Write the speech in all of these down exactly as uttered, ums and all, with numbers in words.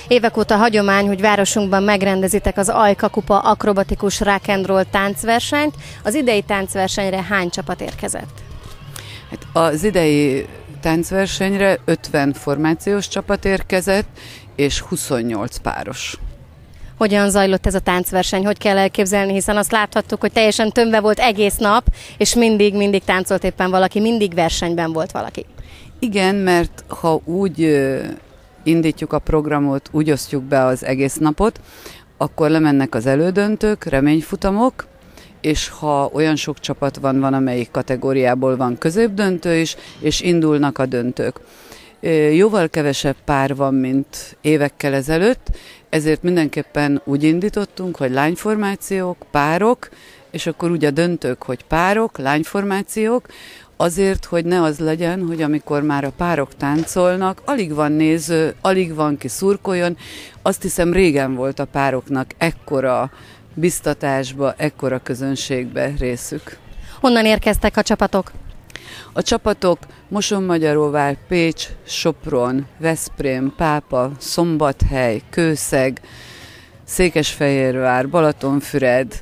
Évek óta hagyomány, hogy városunkban megrendezitek az Ajka Kupa akrobatikus rock and roll táncversenyt. Az idei táncversenyre hány csapat érkezett? Hát az idei táncversenyre ötven formációs csapat érkezett, és huszonnyolc páros. Hogyan zajlott ez a táncverseny? Hogy kell elképzelni, hiszen azt láthattuk, hogy teljesen tömve volt egész nap, és mindig, mindig táncolt éppen valaki, mindig versenyben volt valaki. Igen, mert ha úgy indítjuk a programot, úgy osztjuk be az egész napot, akkor lemennek az elődöntők, reményfutamok, és ha olyan sok csapat van, van amelyik kategóriából van középdöntő is, és indulnak a döntők. Jóval kevesebb pár van, mint évekkel ezelőtt, ezért mindenképpen úgy indítottunk, hogy lányformációk, párok, és akkor úgy a döntők, hogy párok, lányformációk, azért, hogy ne az legyen, hogy amikor már a párok táncolnak, alig van néző, alig van ki szurkoljon. Azt hiszem, régen volt a pároknak ekkora biztatásba, ekkora közönségbe részük. Honnan érkeztek a csapatok? A csapatok Mosonmagyaróvár, Pécs, Sopron, Veszprém, Pápa, Szombathely, Kőszeg, Székesfehérvár, Balatonfüred,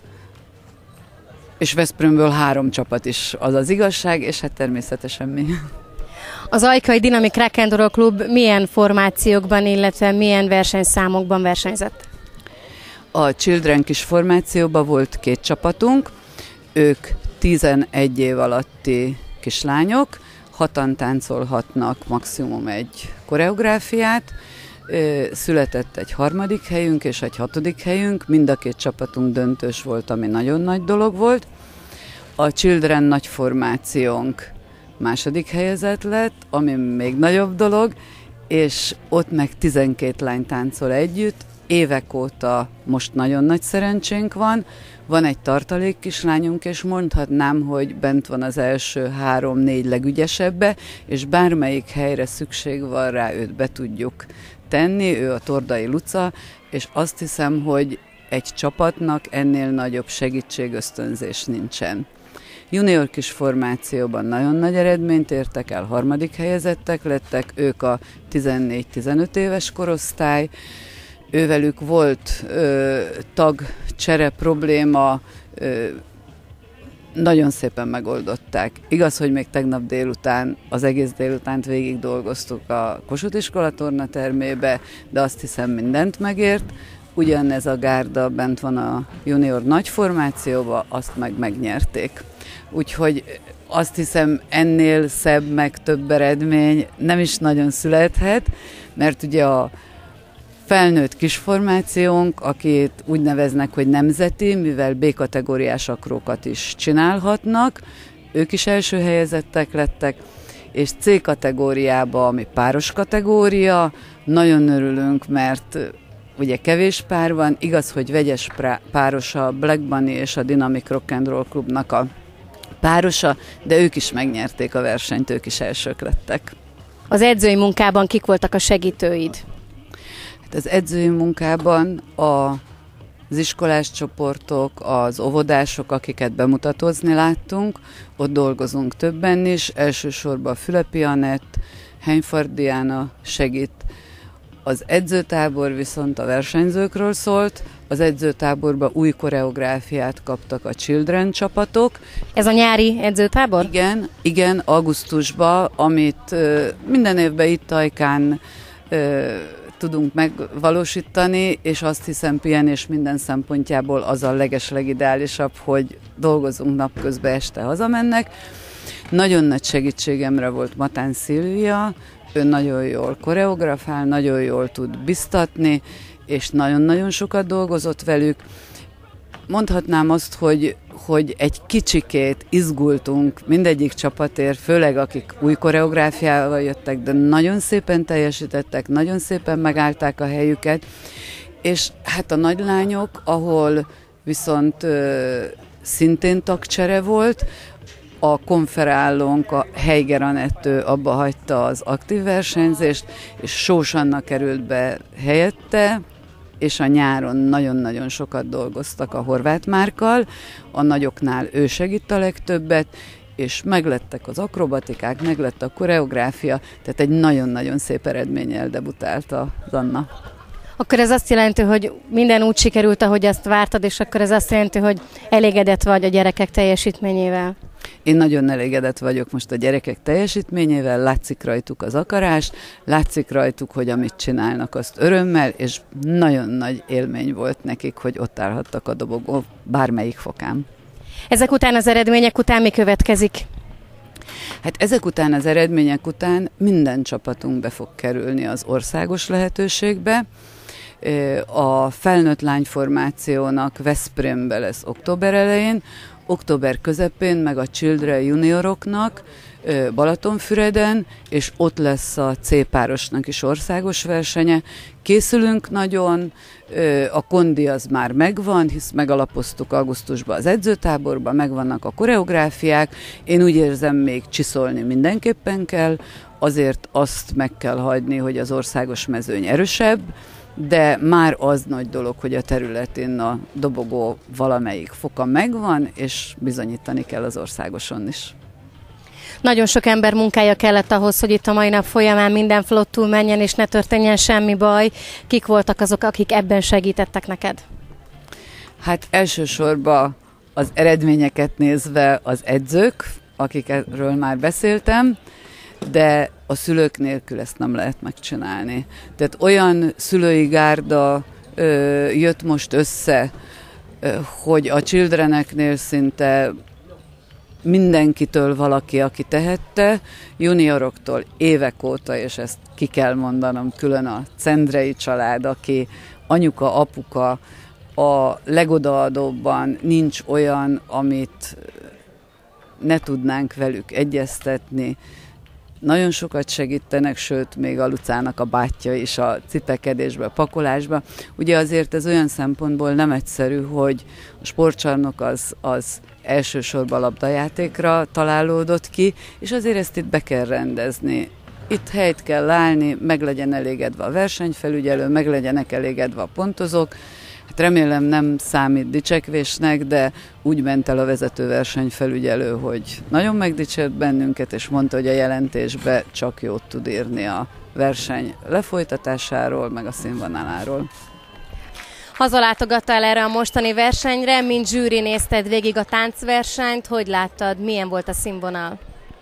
és Veszprémből három csapat is, az az igazság, és hát természetesen mi. Az Ajkai Dinamik Rock and Roll Klub milyen formációkban, illetve milyen versenyszámokban versenyzett? A Children kis formációban volt két csapatunk, ők tizenegy év alatti kislányok, hatan táncolhatnak maximum egy koreográfiát, született egy harmadik helyünk és egy hatodik helyünk, mind a két csapatunk döntős volt, ami nagyon nagy dolog volt. A Children nagy formációnk második helyezett lett, ami még nagyobb dolog, és ott meg tizenkét lány táncol együtt, évek óta most nagyon nagy szerencsénk van, van egy tartalék kislányunk, és mondhatnám, hogy bent van az első három-négy legügyesebbe, és bármelyik helyre szükség van rá, őt be tudjuk tenni, ő a Tordai Luca, és azt hiszem, hogy egy csapatnak ennél nagyobb segítség, ösztönzés nincsen. Junior kis formációban nagyon nagy eredményt értek el, harmadik helyezettek lettek, ők a tizennégy-tizenöt éves korosztály, ővelük volt ö, tagcsere probléma, ö, nagyon szépen megoldották. Igaz, hogy még tegnap délután, az egész délutánt végig dolgoztuk a Kossuth iskola tornatermébe, de azt hiszem mindent megért. Ugyanez a gárda bent van a junior nagy formációba, azt meg megnyerték. Úgyhogy azt hiszem, ennél szebb, meg több eredmény nem is nagyon születhet, mert ugye a felnőtt kisformációnk, akit úgy neveznek, hogy nemzeti, mivel B-kategóriás akrókat is csinálhatnak, ők is első helyezettek lettek, és C-kategóriába, ami páros kategória, nagyon örülünk, mert ugye kevés pár van, igaz, hogy vegyes páros a Black Bunny és a Dynamic Rock and Roll Klubnak a párosa, de ők is megnyerték a versenyt, ők is elsők lettek. Az edzői munkában kik voltak a segítőid? Az edzői munkában a, az iskolás csoportok, az óvodások, akiket bemutatózni láttunk, ott dolgozunk többen is, elsősorban Fülepi Anett, Heimfart Diana segít. Az edzőtábor viszont a versenyzőkről szólt, az edzőtáborban új koreográfiát kaptak a Children csapatok. Ez a nyári edzőtábor? Igen, igen, augusztusban, amit uh, minden évben itt Ajkán uh, tudunk megvalósítani, és azt hiszem pihenés minden szempontjából az a legeslegideálisabb, hogy dolgozunk napközben, este hazamennek. Nagyon nagy segítségemre volt Matán Szilvia, ő nagyon jól koreografál, nagyon jól tud biztatni, és nagyon-nagyon sokat dolgozott velük. Mondhatnám azt, hogy, hogy egy kicsikét izgultunk mindegyik csapatért, főleg akik új koreográfiával jöttek, de nagyon szépen teljesítettek, nagyon szépen megállták a helyüket, és hát a nagylányok, ahol viszont ö, szintén tagcsere volt, a konferálónk, a Heiger Anettő abba hagyta az aktív versenyzést, és Sós Anna került be helyette, és a nyáron nagyon-nagyon sokat dolgoztak a Horváth Márkkal, a nagyoknál ő segít a legtöbbet, és meglettek az akrobatikák, meglett a koreográfia, tehát egy nagyon-nagyon szép eredménnyel debutált az Anna. A Akkor ez azt jelenti, hogy minden úgy sikerült, ahogy azt vártad, és akkor ez azt jelenti, hogy elégedett vagy a gyerekek teljesítményével? Én nagyon elégedett vagyok most a gyerekek teljesítményével, látszik rajtuk az akarás, látszik rajtuk, hogy amit csinálnak, azt örömmel, és nagyon nagy élmény volt nekik, hogy ott állhattak a dobogó bármelyik fokán. Ezek után, az eredmények után mi következik? Hát ezek után, az eredmények után minden csapatunk be fog kerülni az országos lehetőségbe. A felnőtt lányformációnak Veszprémbe lesz október elején, október közepén meg a Children junioroknak Balatonfüreden, és ott lesz a C-párosnak is országos versenye. Készülünk nagyon, a kondi az már megvan, hisz megalapoztuk augusztusban az edzőtáborban, megvannak a koreográfiák. Én úgy érzem, még csiszolni mindenképpen kell, azért azt meg kell hagyni, hogy az országos mezőny erősebb, de már az nagy dolog, hogy a területén a dobogó valamelyik foka megvan, és bizonyítani kell az országoson is. Nagyon sok ember munkája kellett ahhoz, hogy itt a mai nap folyamán minden flottul menjen, és ne történjen semmi baj. Kik voltak azok, akik ebben segítettek neked? Hát elsősorban az eredményeket nézve az edzők, akikről már beszéltem, de a szülők nélkül ezt nem lehet megcsinálni. Tehát olyan szülői gárda ö, jött most össze, ö, hogy a Childreneknél szinte mindenkitől valaki, aki tehette, junioroktól évek óta, és ezt ki kell mondanom, külön a Cendrei család, aki anyuka, apuka, a legodaadóbban nincs olyan, amit ne tudnánk velük egyeztetni. Nagyon sokat segítenek, sőt, még a Lucának a bátyja is a cipekedésbe, pakolásba. Ugye azért ez olyan szempontból nem egyszerű, hogy a sportcsarnok az, az elsősorban labdajátékra találódott ki, és azért ezt itt be kell rendezni. Itt helyt kell állni, meg legyen elégedve a versenyfelügyelő, meg legyenek elégedve a pontozók. Hát remélem nem számít dicsekvésnek, de úgy ment el a vezető versenyfelügyelő, hogy nagyon megdicsért bennünket, és mondta, hogy a jelentésbe csak jót tud írni a verseny lefolytatásáról, meg a színvonaláról. Hazalátogattál erre a mostani versenyre, mint zsűri nézted végig a táncversenyt, hogy láttad, milyen volt a színvonal?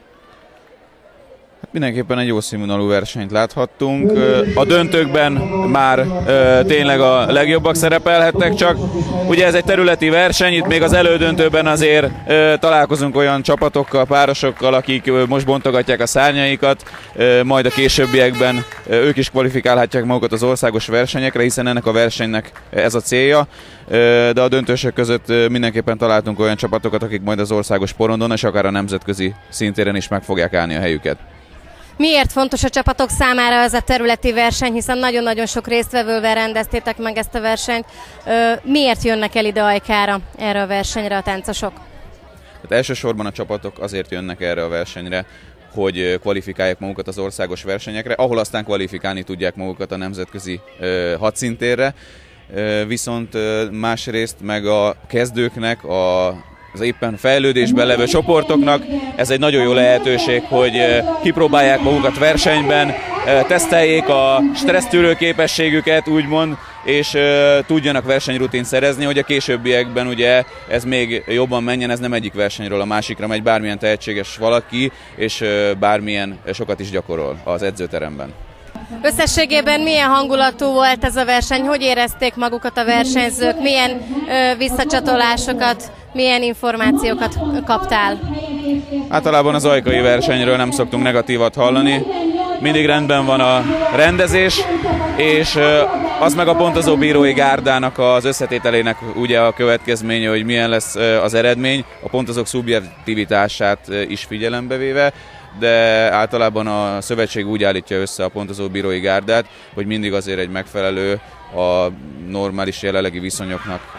Mindenképpen egy jó színvonalú versenyt láthattunk. A döntőkben már tényleg a legjobbak szerepelhettek, csak ugye ez egy területi verseny, itt még az elődöntőben azért találkozunk olyan csapatokkal, párosokkal, akik most bontogatják a szárnyaikat, majd a későbbiekben ők is kvalifikálhatják magukat az országos versenyekre, hiszen ennek a versenynek ez a célja. De a döntősök között mindenképpen találtunk olyan csapatokat, akik majd az országos porondon és akár a nemzetközi szintéren is meg fogják állni a helyüket. Miért fontos a csapatok számára ez a területi verseny, hiszen nagyon-nagyon sok résztvevővel rendeztétek meg ezt a versenyt. Miért jönnek el ide Ajkára, erre a versenyre a táncosok? Hát elsősorban a csapatok azért jönnek erre a versenyre, hogy kvalifikálják magukat az országos versenyekre, ahol aztán kvalifikálni tudják magukat a nemzetközi hadszintérre. Viszont másrészt meg a kezdőknek, a az éppen fejlődésben levő csoportoknak ez egy nagyon jó lehetőség, hogy kipróbálják magukat versenyben, teszteljék a stressztűrő képességüket, úgymond, és tudjanak versenyrutint szerezni, hogy a későbbiekben ugye ez még jobban menjen, ez nem egyik versenyről a másikra megy, bármilyen tehetséges valaki, és bármilyen sokat is gyakorol az edzőteremben. Összességében milyen hangulatú volt ez a verseny? Hogy érezték magukat a versenyzők? Milyen ö, visszacsatolásokat, milyen információkat kaptál? Általában az ajkai versenyről nem szoktunk negatívat hallani. Mindig rendben van a rendezés, és az meg a pontozó bírói gárdának az összetételének ugye a következménye, hogy milyen lesz az eredmény, a pontozók szubjektivitását is figyelembe véve, de általában a szövetség úgy állítja össze a pontozó bírói gárdát, hogy mindig azért egy megfelelő, a normális jelenlegi viszonyoknak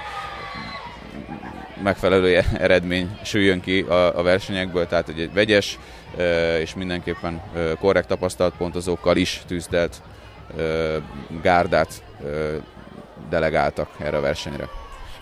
megfelelő eredmény süljön ki a, a versenyekből, tehát egy vegyes és mindenképpen korrekt tapasztalt pontozókkal is tűzdelt gárdát delegáltak erre a versenyre.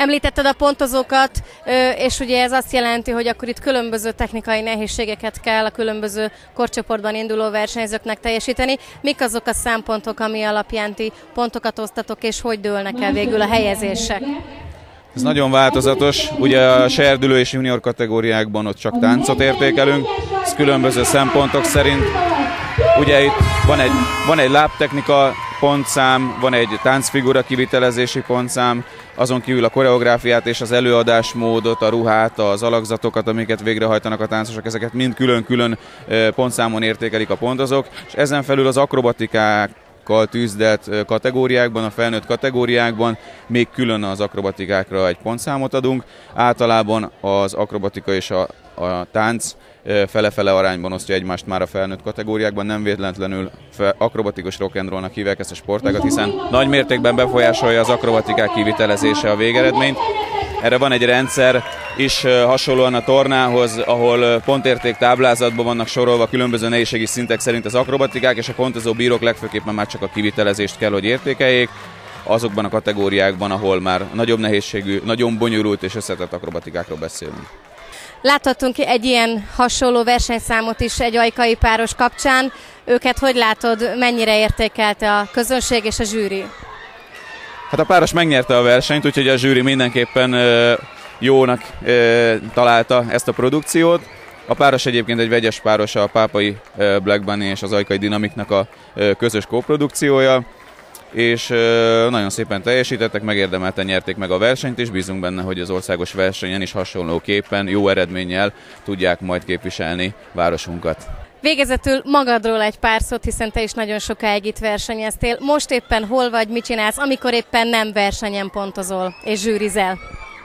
Említetted a pontozókat, és ugye ez azt jelenti, hogy akkor itt különböző technikai nehézségeket kell a különböző korcsoportban induló versenyzőknek teljesíteni. Mik azok a szempontok, ami alapján ti pontokat osztatok, és hogy dőlnek el végül a helyezések? Ez nagyon változatos. Ugye a serdülő és junior kategóriákban ott csak táncot értékelünk, ez különböző szempontok szerint. Ugye itt van egy, van egy lábtechnika pontszám, van egy táncfigura kivitelezési pontszám, azon kívül a koreográfiát és az előadásmódot, a ruhát, az alakzatokat, amiket végrehajtanak a táncosok, ezeket mind külön-külön pontszámon értékelik a pontozók, és ezen felül az akrobatikákkal tűzdelt kategóriákban, a felnőtt kategóriákban még külön az akrobatikákra egy pontszámot adunk. Általában az akrobatika és a, a tánc fele-fele arányban osztja egymást már a felnőtt kategóriákban, nem véletlenül akrobatikus rock'n'rollnak hívják ezt a sportágat, hiszen nagy mértékben befolyásolja az akrobatikák kivitelezése a végeredményt. Erre van egy rendszer is hasonlóan a tornához, ahol pontérték táblázatban vannak sorolva különböző nehézségi szintek szerint az akrobatikák, és a pontozó bírók legfőképpen már csak a kivitelezést kell, hogy értékeljék, azokban a kategóriákban, ahol már nagyobb nehézségű, nagyon bonyolult és összetett akrobatikákról beszélünk. Láthattunk egy ilyen hasonló versenyszámot is egy ajkai páros kapcsán. Őket hogy látod, mennyire értékelte a közönség és a zsűri? Hát a páros megnyerte a versenyt, úgyhogy a zsűri mindenképpen jónak találta ezt a produkciót. A páros egyébként egy vegyes páros, a Pápai Black Bunny és az Ajkai Dynamicnak a közös kóprodukciója, és nagyon szépen teljesítettek, megérdemelten nyerték meg a versenyt, és bízunk benne, hogy az országos versenyen is hasonlóképpen jó eredménnyel tudják majd képviselni városunkat. Végezetül magadról egy pár szót, hiszen te is nagyon sokáig itt versenyeztél. Most éppen hol vagy, mit csinálsz, amikor éppen nem versenyen pontozol és zsűrizel?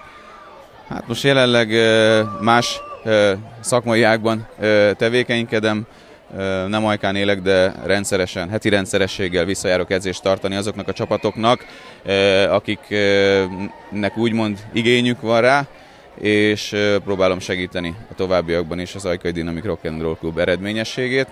Hát most jelenleg más szakmai ágban tevékenykedem. Nem Ajkán élek, de rendszeresen, heti rendszerességgel visszajárok edzést tartani azoknak a csapatoknak, akiknek úgymond igényük van rá, és próbálom segíteni a továbbiakban is az Ajkai Dynamic Rock'n'Roll Klub eredményességét.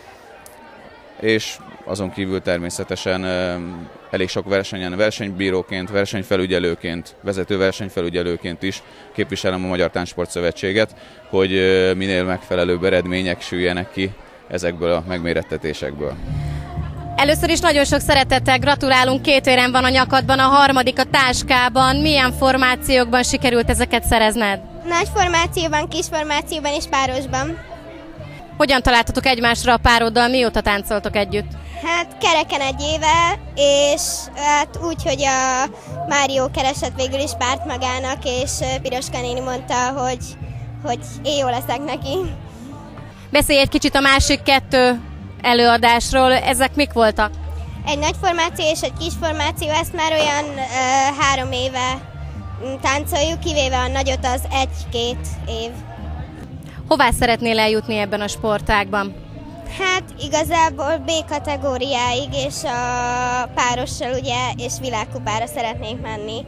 És azon kívül természetesen elég sok versenyen versenybíróként, versenyfelügyelőként, vezető versenyfelügyelőként is képviselem a Magyar Táncsport Szövetséget, hogy minél megfelelőbb eredmények süljenek ki ezekből a megmérettetésekből. Először is nagyon sok szeretettel gratulálunk, két érem van a nyakadban, a harmadik a táskában. Milyen formációkban sikerült ezeket szerezned? Nagy formációban, kis formációban és párosban. Hogyan találtatok egymásra a pároddal, mióta táncoltok együtt? Hát kereken egy éve, és hát úgy, hogy a Mário keresett végül is párt magának, és Piroska néni mondta, hogy, hogy én jó leszek neki. Beszélj egy kicsit a másik kettő előadásról, ezek mik voltak? Egy nagy formáció és egy kis formáció, ezt már olyan uh, három éve táncoljuk, kivéve a nagyot, az egy-két év. Hová szeretnél eljutni ebben a sportágban? Hát igazából B kategóriáig, és a párossal ugye, és világkupára szeretnénk menni.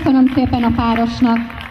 Köszönöm szépen a párosnak.